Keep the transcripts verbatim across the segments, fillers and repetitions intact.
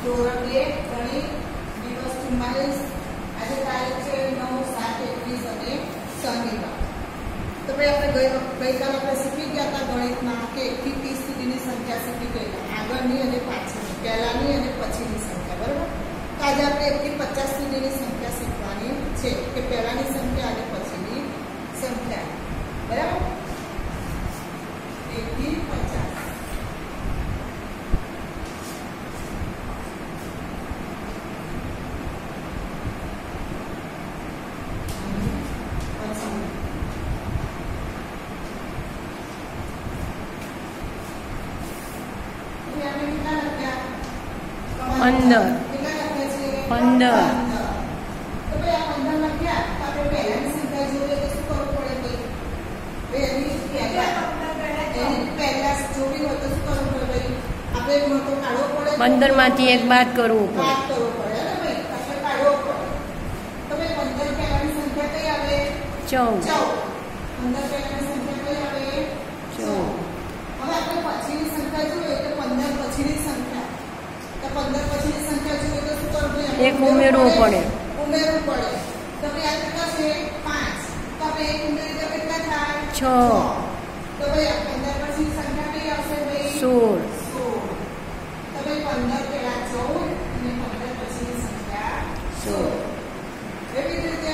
ધોરણ બે ગણિત દિવસ ચુમ્માલીસ. આજે તારીખ છે નવ સાત એકવીસ અને શનિવાર. તો ભાઈ આપણે ગઈકાલ આપણે શીખી ગયા હતા ગણિતમાં કે એકથી ત્રીસ સુધીની સંખ્યા શીખી ગયેલા, આગળની અને પાછળની, પહેલાની અને પછીની સંખ્યા. બરાબર. તો આજે આપણે એકથી પચાસ સુધીની સંખ્યા શીખવાની છે કે પહેલાની સંખ્યા અને પછીની સંખ્યા. બરાબર. એકથી પચાસ. પંદર પંદર તો ભાઈ આ પંદર લખ્યા તો આપણે પહેલાની સંખ્યા જોઈએ તો શું કરવું પડે? ભાઈ એની પહેલા જોવી હોય તો શું કરવું પડે? ભાઈ આપણે મોટો કાઢવો પડે, પંદર માંથી એક બાદ કરવું પડે. બાદ કરવો પડે ને ભાઈ, આપણે કાઢવો પડે. તો ભાઈ પંદર પહેલાની સંખ્યા કઈ આવે? ચૌદ. ચૌદ. પંદર પહેલાની સંખ્યા કઈ આવે? ચૌદ. હવે આપણે પછીની સંખ્યા જોઈએ તો પંદર પછીની સંખ્યા, તો પંદર પછીની સંખ્યા જોઈએ તો શું કરવું પડે? એક ઉમેરવું પડે. ઉમેરવું પડે. તો ભાઈ આ કેટલા છે? પાંચ. તો આપણે એક ઉમેરી તો કેટલા થાય? છ. તો ભાઈ આ પંદર પછીની સંખ્યા કઈ આવશે ભાઈ? સોળ. સોળ. તો ભાઈ પંદર પહેલા ચૌદ અને પંદર પછીની સંખ્યા સોળ. એવી જ રીતે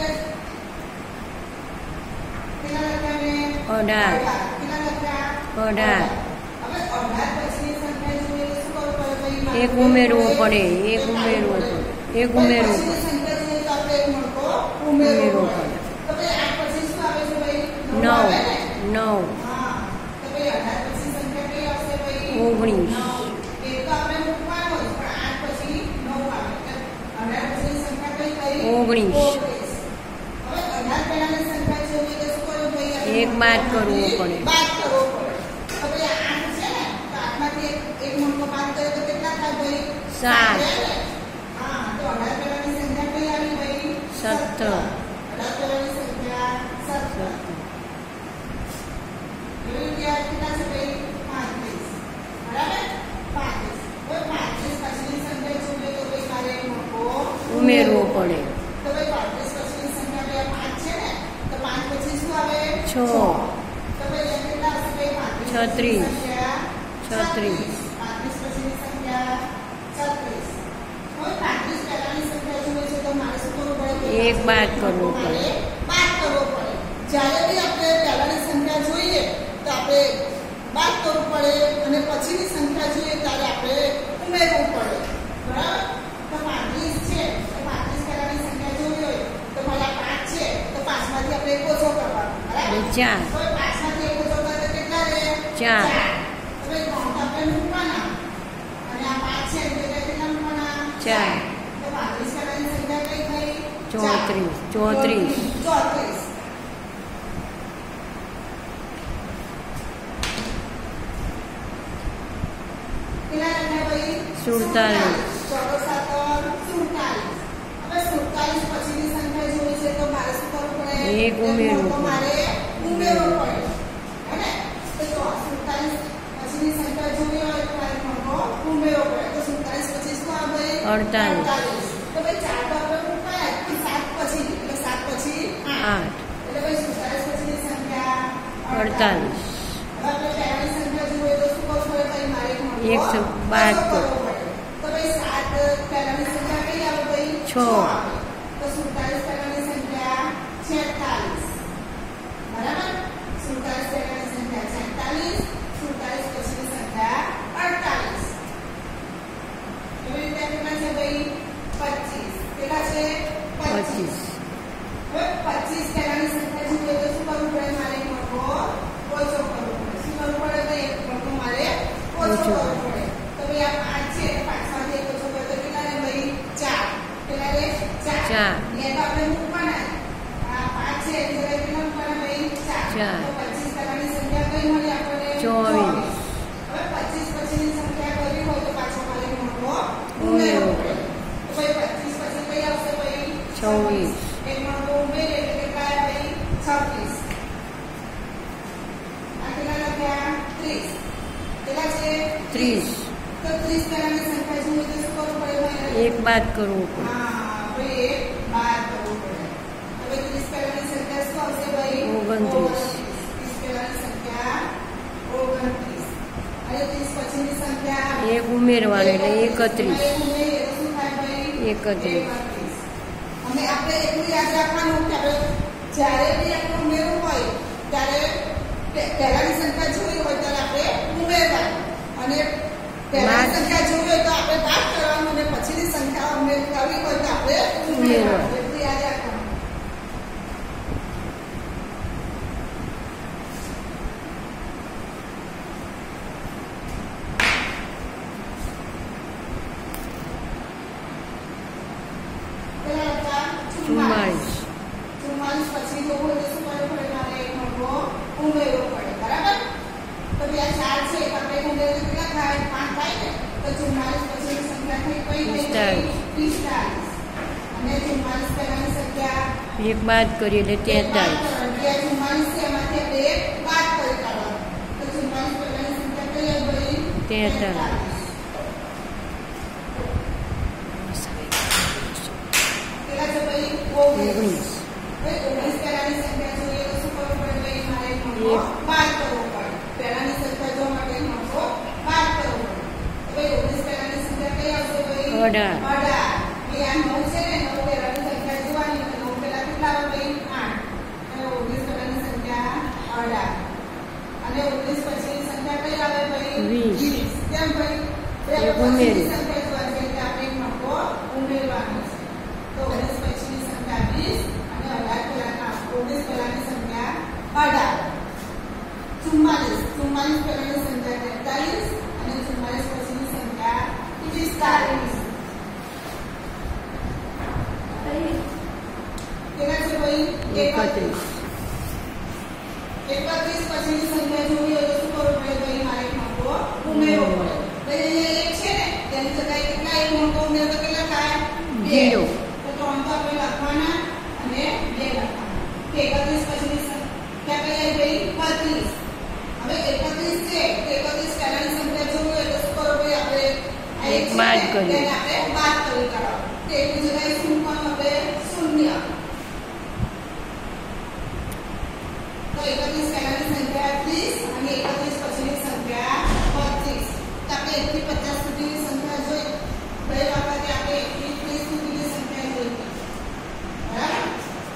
કેટલા લખ્યા મેં? અઢાર. કેટલા લખ્યા? અઢાર. હવે અઢાર પછીની સંખ્યા જોઈએ તો શું કરવું પડે ભાઈ? એક ઉમેરવું પડે. એક ઉમેરવું પડે. એક ઉમેરવું પડે. સંખ્યા જોઈએ તો આપણે એક મળતો ઉમેરવું પડે. તો ભાઈ આઠ પછી શું આવે છે ભાઈ? નવ. આવે ને? નવ. હા. તો ભાઈ અઢાર પછી સંખ્યા કઈ આવશે ભાઈ? ઓગણીસ. નવ. એ તો આપણે મૂકવાનો જ, પણ આઠ પછી નવ આવે. અઢાર પછી સંખ્યા કઈ થઈ? ઓગણીસ. ઓગણીસ. હવે અઢાર પહેલાની સંખ્યા જોઈએ તો શું કરવું ભાઈ? એક બાદ કરવું પડે. બાદ કરવો પડે. તો ભાઈ આઠ છે ને, તો આઠમાંથી એક એક મૂળકો બાદ કરે તો કેટલા થાય ભાઈ? સાત. હા. તો અઢાર પહેલાની સંખ્યા કઈ આવી ભાઈ? સત્તર. અઢાર પહેલાની સંખ્યા સત્તર. એવી રીતે આ કેટલા છે ભાઈ? પાંત્રીસ. બરાબર? પાંત્રીસ. હવે પાંત્રીસ પછીની સંખ્યા જોઈએ તો ભાઈ મારે એક મૂળકો ઉમેરવું પડે. તો ભાઈ પાંત્રીસ પછીની સંખ્યા ભાઈ પાંચ છે ને, તો પાંચ પછી શું આવે? છ. તો ભાઈ આ કેટલા હશે ભાઈ? પાંત્રીસ. છત્રીસ. સંખ્યા છત્રીસ. પાંત્રીસ પછીની સંખ્યા છત્રીસ. હવે પાંત્રીસ પહેલાની સંખ્યા જોઈએ છે તો મારે શું કરવું પડે? એક બાદ કરવું પડે. મારે બાદ કરવો પડે. જ્યારે બી આપણે પહેલાની સંખ્યા જોઈએ તો આપણે બાદ કરવું પડે અને પછીની સંખ્યા જોઈએ ત્યારે આપણે ઉમેરવું પડે. બરાબર? તો પાંત્રીસ છે તો પાંત્રીસ પહેલાની સંખ્યા જોઈ હોય તો મારા પાંચ છે તો પાંચમાંથી આપણે એક ઓછો કરવાનો. બરાબર? ચાર. હવે પાંચમાંથી એક ઓછો કરે તો કેટલા રહે? ચાર. હવે ત્રણ આપણે મૂકવાના અને આ પાંચ છે એટલે કેટલા મૂકવાના? ચાર. તો પાંત્રીસ પહેલાની સંખ્યા કઈ થઈ? ચોત્રીસ. ચોત્રીસ. ચોત્રીસ. કેટલા લખ્યા ભાઈ? સુડતાલીસ. ચોગર સાતર સુડતાલીસ. હવે સુડતાલીસ પછીની સંખ્યા જોઈ છે તો મારે શું કરવું પડે? એક ઉમેરવું તો પડે. મારે ઉમેરવું પડે. હે ને? તો જો સુડતાલીસ પછીની સંખ્યા જોઈ હોય તો મારે મોટો ઉમેરવો પડે. તો સુડતાલીસ પછી શું આવે? અડતાલીસ. અડતાલીસ. તો ભાઈ ચાર તો આપણે મૂકાયા કે સાત પછી, એટલે સાત પછી આઠ. આઠ. એટલે ભાઈ સુડતાલીસ પછીની સંખ્યા અડતાલીસ. હવે આપણે પહેલાની સંખ્યા જોઈએ તો શું કરવું પડે ભાઈ? મારે એક મોટો એક સ- બાદ ઓછો કરો. કરવો પડે. તો ભાઈ સાત પહેલાની સંખ્યા કઈ આવે ભાઈ? છ. આવે. તો સુડતાલીસ પહેલાની સંખ્યા છેતાલીસ. બરાબર? સુડતાલીસ પહેલાની સંખ્યા છેતાલીસ. સુડતાલીસ પછીની સંખ્યા અડતાલીસ. એવી રીતે કેટલા છે ભાઈ? પચીસ. કેટલા છે? પચીસ. હવે પચીસ પહેલાની સંખ્યા જોઈએ તો શું કરવું પડે? મારે એક મૂળકો ઓછો કરવો પડે. શું કરવું પડે? તો એક મૂળકો મારે ઓછો ઓછો. કરવો પડે. તો ભાઈ આ પાંચ છે, પાંચમાંથી એક ઓછો કરે તો કેટલા રહે ભાઈ? ચાર. કેટલા રહે? ચાર. ચાર. બે તો આપણે મૂકવાના જ. આ પાંચ છે એટલે કેટલા મૂકવાના ભાઈ? ચાર. ચાર. તો પચીસ પહેલાની સંખ્યા કઈ મળી આપણને? ચોવીસ. હવે પચીસ પછીની સંખ્યા કરવી હોય તો પાછો મારે એક મૂળકો ઉમેરવો પડે. તો ભાઈ પચીસ પછી કઈ આવશે ભાઈ? છવ્વીસ. એક મૂળકો ઉમેરીએ એટલે કેટલા આવે ભાઈ? છવ્વીસ. આ કેટલા લખ્યા? ત્રીસ. કેટલા છે? ત્રીસ. તો ત્રીસ પહેલાની સંખ્યા જોઈએ તો શું કરવું પડે ભાઈ? એક બાદ કરવું પડે. હા, ભાઈ એક બાદ કરવું પડે. હવે ત્રીસ પહેલાની સંખ્યા શું આવશે ભાઈ? ઓગણત્રીસ. ત્રીસ પહેલાની સંખ્યા ઓગણત્રીસ. અને ત્રીસ પછીની સંખ્યા એક ઉમેરવાનું એટલે એકત્રીસ. એક ઉમેરીએ તો શું થાય ભાઈ? એકત્રીસ. અમે આપણે એટલું યાદ રાખવાનું કે આપણે જ્યારે બી આપણે ઉમેરવું હોય ત્યારે પહેલાની સંખ્યા જોઈ હોય ત્યારે આપણે ઉમેરવાનું, અને પહેલાની સંખ્યા જોઈ હોય તો આપણે બાદ કરવાનું, અને પછીની સંખ્યા ઉમેર કરવી હોય તો આપણે ઉમેરવાનું. એટલું યાદ રાખવાનું. ચુમ્માળીસ. ચુમ્માલીસ પછી જોવું હોય તો શું કરવું પડે? મારે એક નંબર ઉમેરવો પડે. બરાબર? તો બે ચાર છે તો આપણે ઉમેરીએ તો કેટલા થાય? પાંચ થાય ને? તો ચુમ્માલીસ પછીની સંખ્યા થઈ કઈ થઈ? પિસ્તાળીસ. અને ચુમ્માલીસ પહેલાની સંખ્યા એક બાદ કરીએ એટલે તેતાલીસ. ચુમ્માલીસ છે એમાંથી આપણે એક બાદ કરી કાઢવાનું. તો ચુમ્માલીસ પહેલાની સંખ્યા કઈ આવી? તેતાલીસ. કેટલા છે ભાઈ? ઓગણીસ. ઓગણીસ પહેલાની સંખ્યા જોઈએ તો શું કરવું પડે ભાઈ? મારે એક નંબર બાદ કરવો પડે. પહેલાની સંખ્યા જોવા માટે નંબર બાદ કરવો પડે. ભાઈ ઓગણીસ પહેલાની સંખ્યા કઈ આવશે ભાઈ? અઢાર. અઢાર. એ આ નવ છે ને, નવ પહેલાની સંખ્યા જોવાની, તો નવ પહેલા કેટલા આવે ભાઈ? આઠ. અને ઓગણીસ પહેલાની સંખ્યા અઢાર. અને ઓગણીસ પછીની સંખ્યા કઈ આવે ભાઈ? વીસ. કેમ ભાઈ? એક ઉમેરી. સંખ્યા જોવાની એટલે આપણે એક નંબર ઉમેરવાનો છે. તો ઓગણીસ પછીની સંખ્યા વીસ, અને અઢાર પહેલાના ઓગણીસ પહેલાની સંખ્યા અઢાર. ચુમ્માલીસ. ચુમ્માલીસ પહેલાની સંખ્યા તેતાલીસ, અને ચુમ્માલીસ પછીની સંખ્યા પિસ્તાલીસ. કેટલા છે ભાઈ? એકત્રીસ. એકત્રીસ પછીની સંખ્યા જોવી હોય તો શું કરવું પડે ભાઈ? મારે એક નંબર ઉમેરવો પડે. ભાઈ અહીંયા એક છે ને, તેની જગ્યાએ કેટલા એક નંબર ઉમેરો તો કેટલા થાય? જીરો. તો ત્રણ તો આપણે લખવાના અને બે લખવાના. તો એકત્રીસ પછીની સંખ્યા કઈ આવી ભાઈ? બત્રીસ. હવે એકત્રીસ છે તો એકત્રીસ પહેલાની સંખ્યા જોવી હોય તો શું કરવું ભાઈ? આપણે આ એક છે બાદ ને, કરીએ. તેને આપણે બાદ કરી કાઢવાનું. તો એની જગ્યાએ શું મૂકવાનું? આપણે શૂન્ય. તો એકત્રીસ પહેલાની સંખ્યા ત્રીસ, અને એકત્રીસ પછીની સંખ્યા પચીસ. તો આપણે એક થી પચાસ સુધીની સંખ્યા જોઈ. ગઈ વખતે આપણે એક થી ત્રીસ સુધીની સંખ્યા જોઈ. બરાબર?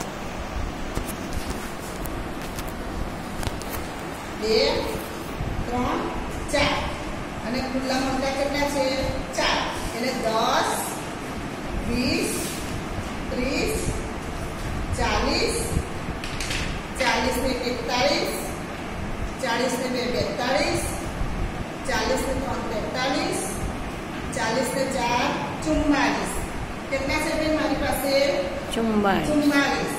બે, ત્રણ, ચાર. અને ખુલ્લા મોટા કેટલા છે? ચાર. એટલે દસ, વીસ, ત્રીસ, ચાલીસ, ચાલીસ ને એકતાલીસ, ચાલીસ ને બે બેતાલીસ, ચાલીસ ને ત્રણ તેતાલીસ, ચાલીસ ને ચાર ચુમ્માલીસ. કેટલા છે ભાઈ મારી પાસે? ચુમ્માળીસ. ચુમ્માલીસ.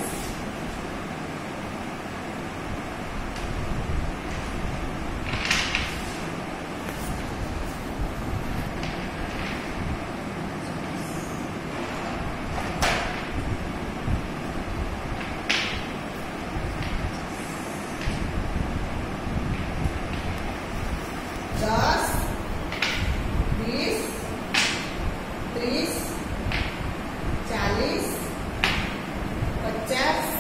દસ, વીસ, ત્રીસ, ચાલીસ, પચાસ,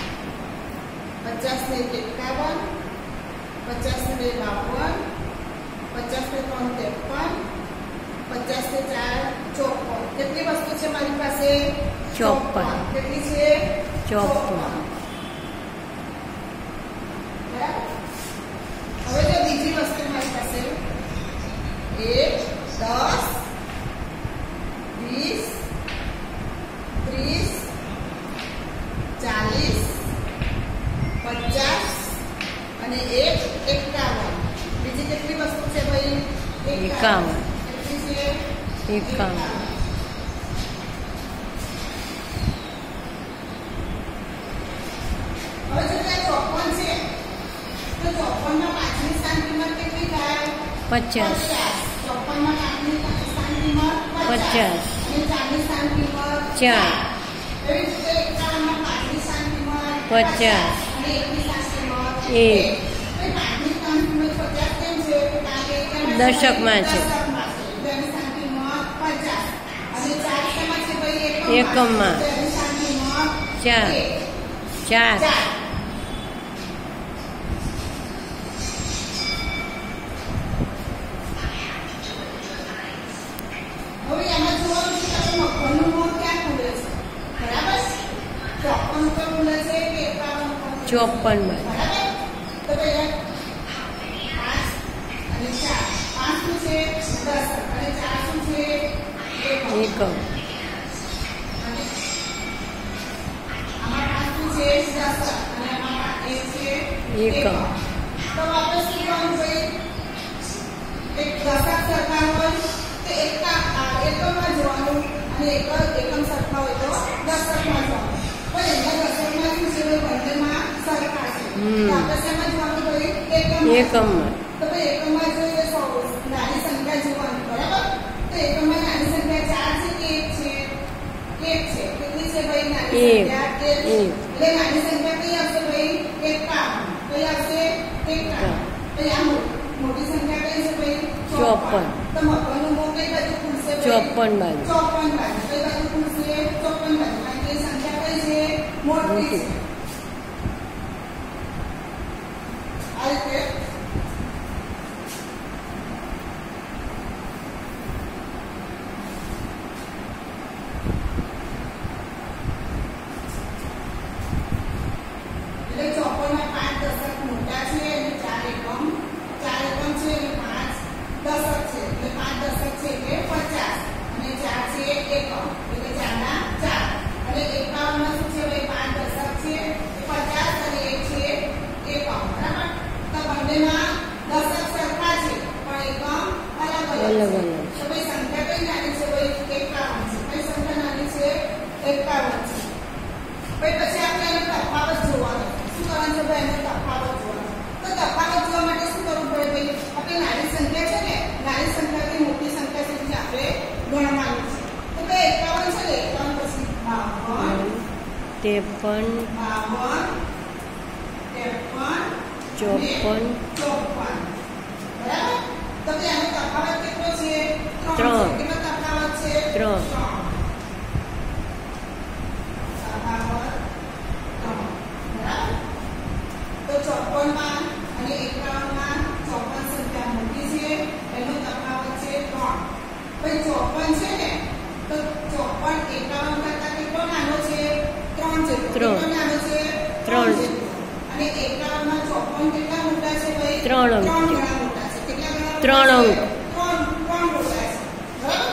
પચાસ ને એકાવન, પચાસ ને બે બાવન, પચાસ ને ત્રણ ત્રેપન, પચાસ ને ચાર ચોપન. કેટલી વસ્તુ છે મારી પાસે? ચોપન. કેટલી છે? ચોપન. બરાબર? હવે જો બીજી વસ્તુ મારી પાસે એક, દસ, વીસ, ત્રીસ, ચાલીસ, પચાસ, અને એક એકાવન. બીજી કેટલી વસ્તુ છે ભાઈ? એકાવન. કેટલી છે? એકાવન. હવે જો ત્યાં ચોપન છે તો ચોપન માં પાંચમી સ્થાન કિંમત કેટલી થાય? પચાસ. ચોપન માં પાંચમી સ્થાન કિંમત પચાસ. અને ચારની સ્થાન કિંમત ચાર. એવી રીતે એકાવન માં પાંચમી સ્થાન કિંમત પચાસ. અને એકની સ્થાન કિંમત એક. તો પાંચમી સ્થાન કિંમત પચાસ કેમ છે? કારણ કે દશકમાં છે. દશકમાં છે. તેની સ્થાન કિંમત પચાસ. અને ચાર એકમમાં તો એની સામે કિંમત ચાર. એક. ચાર. ચાર. હવે એમાં જોવાનું છે કે આપણે મગફળીનું મોં ક્યાં ખુલે છે, બરાબર? ચોપન ઉપર ખુલે છે કે એકાવન ઉપર ખુલે છે? ચોપન માં. બરાબર. તો પહેલા પાંચ અને ચાર. પાંચ શું છે? દસ. અને ચાર શું છે? એકમ. એકમ. અને આમાં પાંચ શું છે? દસ. અને આમાં એક છે એકમ. તો આપણે શું કરવાનું ભાઈ? એક દશક સરખા હોય તો એકા એકમમાં જોવાનું અને એક એકમ સરખા હોય તો દશકમાં જોવાનું. પણ એમાં દશકમાં શું છે? બંનેમાં સરખા છે. હમ. તો આપણે શેમાં જોવાનું ભાઈ? એકમમાં. એકમમાં. તો ભાઈ એકમમાં જોઈએ સો નાની સંખ્યા જોવાની, બરાબર? તો એકમમાં નાની સંખ્યા ચાર છે કે એક છે? એક છે. કેટલી છે ભાઈ નાની એક. સંખ્યા? એક છે. એક. એટલે નાની સંખ્યા કઈ આવશે ભાઈ? એકાવન. કઈ આવશે? એકાવન. પછી આ મો- મોટી સંખ્યા કઈ છે ભાઈ? ચોપન. તો મગફળીનું મોં કઈ બાજુ ખુલશે ભાઈ? ચોપન બાજુ. ચોપન બાજુ. કઈ બાજુ ખુલશે? ચોપન બાજુ. કારણ કે એ સંખ્યા કઈ છે? મોટી છે. આ રીતે એટલે ચોપનમાં પાંચ દશક મોટા છે અને ચાર એકમ ચાર એકમ છે અને પાંચ દશક છે. એટલે પાંચ દશક છે એટલે પચાસ અને ચાર છે એકમ એટલે ચારના ચાર. અને એકાવનમાં શું છે ભાઈ? પાંચ દશક છે, પચાસ અને એક છે એકમ, બરાબર? તો બંનેમાં દશક સરખા છે પણ એકમ અલગ અલગ છે. અલગ અલગ. તો ભાઈ સંખ્યા કઈ નાની છે ભાઈ? એકાવન છે. કઈ સંખ્યા નાની છે? એકાવન છે. પછી પછી આપણે એનો તફાવત જોવાનો. શું કરવાનું છે ભાઈ? એનો તફાવત જોવાનો. તો તફાવત જોવા માટે શું કરવું પડે ભાઈ? આપણે નાની સંખ્યા છે ને, નાની સંખ્યાથી મોટી સંખ્યા સુધી આપણે ગણવાનું છે. તો ભાઈ એકાવન છે ને, એકાવન પછી બાવન, ત્રેપન. બાવન, ત્રેપન, ચોપન. ચોપન, બરાબર? તો ભાઈ આનો તફાવત કેટલો છે? ત્રણ. છે. કેટલો તફાવત છે? ત્રણ. તફાવત ત્રણ. બરાબર? તો ચોપન માં અને એકાવન માં ચોપન સંખ્યા મોટી છે, એનો તફાવત છે ત્રણ. પછી ચોપન છે ને, તો ચોપન એકાવન કરતા કેટલો નાનો છે? ત્રણ જેટલો. ત્રણ. કેટલો નાનો છે? ત્રણ. જેટલો. અને એકાવન માં ચોપન કેટલા મોટા છે ભાઈ? ત્રણ અંક. ત્રણ ગણા મોટા છે. કેટલા ગણા? ત્રણ અંક. ત્રણ ત્રણ મોટા છે. બરાબર?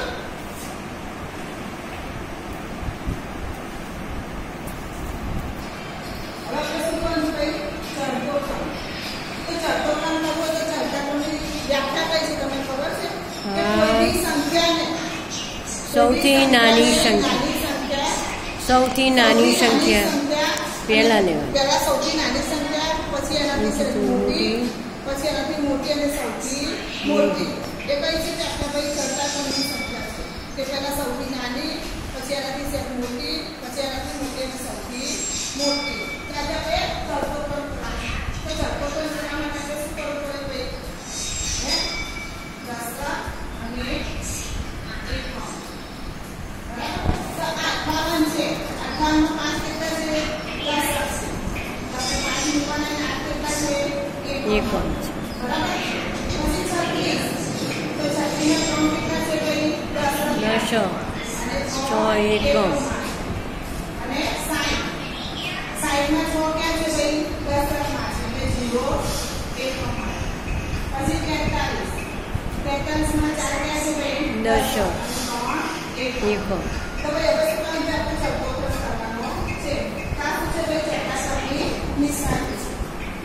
હવે આપણે શું કરવાનું ભાઈ? ચડતો ક્રમ. તો ચડતો ક્રમ કરવો તો ચડતા ક્રમની વ્યાખ્યા કઈ છે તમને ખબર છે? કે હા. કોઈની સંખ્યાને સૌથી નાની સંખ્યા. નાની સંખ્યા સૌથી નાની સંખ્યા સંખ્યા પહેલા લેવાની. પહેલા સૌથી નાની સંખ્યા, પછી એનાથી સૌથી મોટી, પછી એનાથી મોટી અને સૌથી મોટી. એ કઈ છે કે આપણે ભાઈ ચડતા ક્રમની સંખ્યા છે કે પહેલા સૌથી નાની, પછી એનાથી સૌથી મોટી, પછી એનાથી મોટી અને સૌથી મોટી. ત્યારે આપણે ચડતો ક્રમ કરવાનો. તો ચડતો ક્રમ કરવા માટે આપણે શું કરવું પડે ભાઈ? હે? દશક અને એકમ. બરાબર? તો અઠ્ઠાવન છે. અઠ્ઠાવન માં પાંચ કેટલા છે? દશક છે. તો આપણે પાંચ મૂકવાના અને આઠ કેટલા છે? એકમ. એકમ. બરાબર? પછી છત્રીસ. તો છત્રીસ ના ત્રણ કેટલા છે ભાઈ? દશક. દશક. અને છ છ એકમ. અને સાઠ. સાઠ માં છ ક્યાં છે ભાઈ? દશકમાં છે. એટલે જીરો એકમમાં. પછી તેતાલીસ. તેતાલીસ માં ચાર ક્યાં છે ભાઈ? દશક. અને ત્રણ એકમ. એકમ. તો ભાઈ હવે શું કરવાનું છે? આપણે ચડતો ક્રમ કરવાનો છે. આ શું છે ભાઈ? ચડતા ક્રમની નિશાની છે.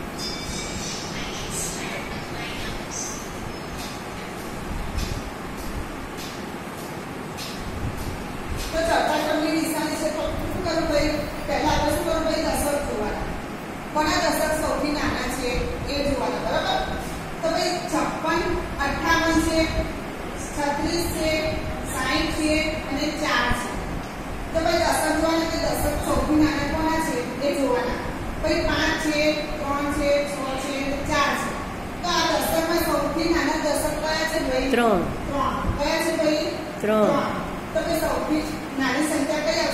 તો ચડતા ક્રમની નિશાની છે તો શું કરવું ભાઈ? પહેલા આપણે શું કરવું ભાઈ? દશક જોવાના. કોના દશક સૌથી નાના છે એ જોવાના, બરાબર? તો ભાઈ છપ્પન, અઠ્ઠાવન છે, છત્રીસ છે, સાઠ છે અને ચાર છે. તો ભાઈ દશક જોવાના કે દશક સૌથી નાના કોના છે એ જોવાના. પછી પાંચ છે, ત્રણ છે, છ છે, ચાર છે. તો આ દશકમાં સૌથી નાના દશક કયા છે ભાઈ? ત્રણ. ત્રણ. કયા છે ભાઈ? ત્રણ. તો ભાઈ સૌથી નાની સંખ્યા કઈ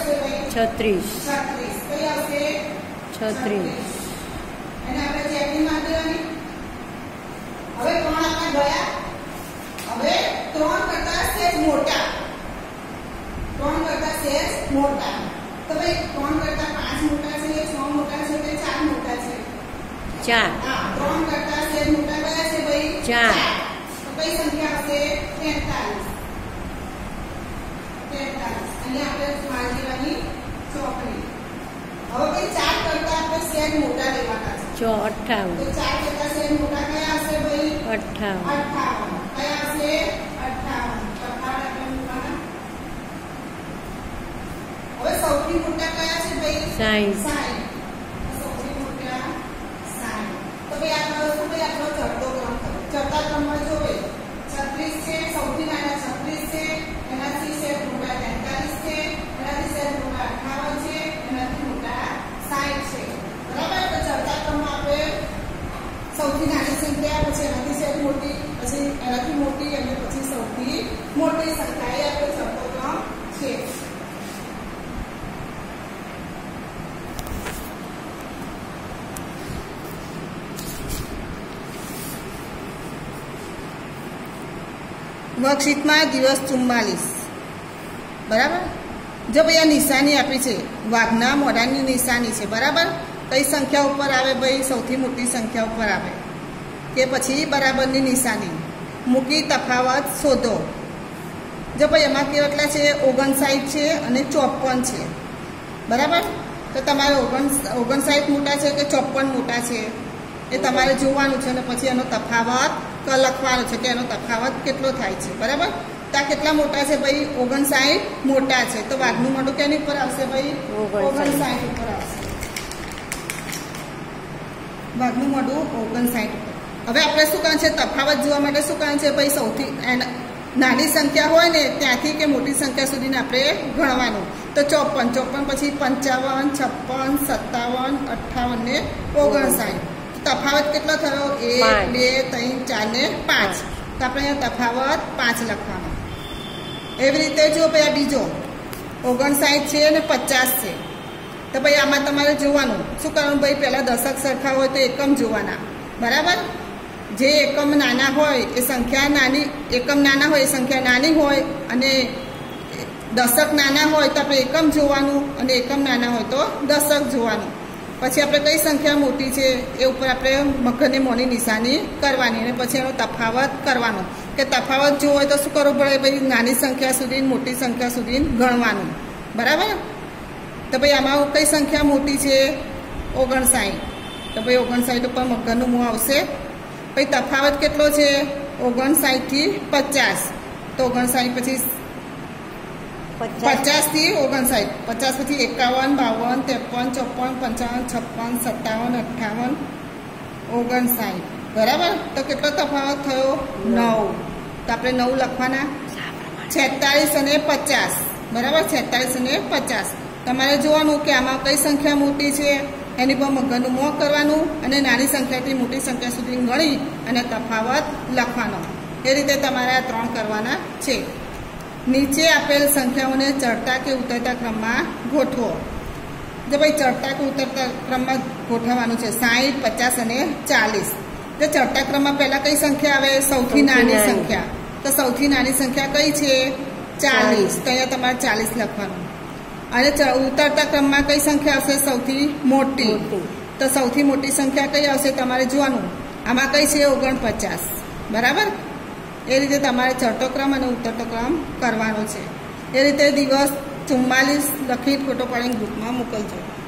છત્રીસ છત્રીસ કઈ આવશે છત્રીસ અને આપણે ચેકની માર દેવાની. હવે ત્રણ આપણે ગયા. હવે ત્રણ કરતા સેજ મોટા ત્રણ કરતા સેજ મોટા તો ભાઈ ત્રણ કરતા પાંચ મોટા છે, છ મોટા છે કે ચાર મોટા છે? ચાર. હા, ત્રણ કરતા સેજ મોટા કયા છે ભાઈ? ચાર. તો કઈ સંખ્યા આવશે? તેતાલીસ. તેતાલીસ. અહીંયા આપણે માર દેવાની ચોકડી. હવે ભાઈ ચાર કરતા આપણે સેજ મોટા લેવાના છે. ચો અઠ્ઠાવન. તો ચાર કરતા સેજ મોટા કયા હશે ભાઈ? અઠ્ઠાવન. અઠ્ઠાવન. કયા હશે? અઠ્ઠાવન. અઠ્ઠાવન આપણે મૂકવાના. હવે સૌથી મોટા કયા છે ભાઈ? સાઈઠ. સાઈઠ. સૌથી મોટા સાઈઠ. તો ભાઈ આ કરો શું ભાઈ? આપણો ચડતો ક્રમ કરો. ચડતા ક્રમમાં જો ભાઈ છત્રીસ છે, સૌથી નાના છત્રીસ છે, એનાથી સેજ મોટા તેતાલીસ છે, એનાથી સેજ મોટા અઠ્ઠાવન છે, એનાથી મોટા સાઈઠ છે. બરાબર? તો ચડતા ક્રમમાં આપણે સૌથી નાની સંખ્યા, પછી એનાથી સેજ મોટી, પછી એનાથી મોટી અને પછી સૌથી મોટી સંખ્યા એ આપણો ચડતો ક્રમ છે. વર્કશીટમાં દિવસ ચુમ્માલીસ. બરાબર? જો ભાઈ આ નિશાની આપી છે, વાઘના મોઢાની નિશાની છે. બરાબર? કઈ સંખ્યા ઉપર આવે ભાઈ? સૌથી મોટી સંખ્યા ઉપર આવે કે પછી બરાબરની નિશાની મૂકી તફાવત શોધો. જો ભાઈ એમાં કેટલા છે? ઓગણસાઠ છે અને ચોપન છે. બરાબર? તો તમારે ઓગણ ઓગણસાઠ મોટા છે કે ચોપન મોટા છે એ તમારે જોવાનું છે અને પછી એનો તફાવત લખવાનો છે કે એનો તફાવત કેટલો થાય છે. બરાબર? તો આ કેટલા મોટા છે ભાઈ? ઓગણસાઠ મોટા છે. તો વાઘનું મોઢું કેની ઉપર આવશે ભાઈ? ઓગણસાઠ ઉપર આવશે. વાઘનું મોઢું ઓગણસાઠ ઉપર. હવે આપણે શું કામ છે? તફાવત જોવા માટે શું કામ છે ભાઈ? સૌથી નાની સંખ્યા હોય ને ત્યાંથી કે મોટી સંખ્યા સુધીને આપણે ગણવાનું. તો ચોપન, ચોપન પછી પંચાવન, છપ્પન, સત્તાવન, અઠ્ઠાવન ને ઓગણસાઠ. તફાવત કેટલો થયો? એક, બે, ત્રણ, ચાર ને પાંચ. તો આપણે અહીંયા તફાવત પાંચ લખવાનો. એવી રીતે જો ભાઈ આ બીજો ઓગણસાઠ છે અને પચાસ છે. તો ભાઈ આમાં તમારે જોવાનું શું કરવાનું ભાઈ? પહેલાં દશક સરખા હોય તો એકમ જોવાના. બરાબર? જે એકમ નાના હોય એ સંખ્યા નાની, એકમ નાના હોય એ સંખ્યા નાની હોય અને દશક નાના હોય તો આપણે એકમ જોવાનું અને એકમ નાના હોય તો દશક જોવાનું. પછી આપણે કઈ સંખ્યા મોટી છે એ ઉપર આપણે મગજની મોની નિશાની કરવાની અને પછી એનો તફાવત કરવાનો. કે તફાવત જોવો હોય તો શું કરવું પડે ભાઈ? નાની સંખ્યા સુધી મોટી સંખ્યા સુધી ગણવાનું. બરાબર? તો ભાઈ આમાં કઈ સંખ્યા મોટી છે? ઓગણસાઠ. તો ભાઈ ઓગણસાઠ ઉપર મગજનું મોં આવશે. પછી તફાવત કેટલો છે? ઓગણસાઠથી પચાસ. તો ઓગણસાઠ પછી પચાસ થી ઓગણસાઠ. પચાસ પછી એકાવન, બાવન, ત્રેપન, ચોપન, પંચાવન, છપ્પન, સત્તાવન, અઠ્ઠાવન, ઓગણસાઠ. બરાબર? તો કેટલો તફાવત થયો? નવ. તો આપણે નવ લખવાના. છેતાલીસ અને પચાસ. બરાબર? છેતાલીસ અને પચાસ. તમારે જોવાનું કે આમાં કઈ સંખ્યા મોટી છે એની પર મગજનું મોં કરવાનું અને નાની સંખ્યાથી મોટી સંખ્યા સુધી ગણી અને તફાવત લખવાનો. એ રીતે તમારે આ ત્રણ કરવાના છે. નીચે આપેલ સંખ્યાઓને ચડતા કે ઉતરતા ક્રમમાં ગોઠવો. જો ભાઈ ચડતા કે ઉતરતા ક્રમમાં ગોઠવવાનું છે. સાઠ, પચાસ અને ચાલીસ. જો ચડતા ક્રમમાં પહેલાં કઈ સંખ્યા આવે? સૌથી નાની સંખ્યા. તો સૌથી નાની સંખ્યા કઈ છે? ચાલીસ. તો અહીંયા તમારે ચાલીસ લખવાનું. અને ઉતરતા ક્રમમાં કઈ સંખ્યા આવશે? સૌથી મોટી. તો સૌથી મોટી સંખ્યા કઈ આવશે? તમારે જોવાનું. આમાં કઈ છે? ઓગણપચાસ. બરાબર? એ રીતે તમારે ચડતો ક્રમ અને ઉતરતો ક્રમ કરવાનો છે. એ રીતે દિવસ ચુમ્માલીસ લખી ફોટો પાડીને ગ્રુપમાં મોકલજો.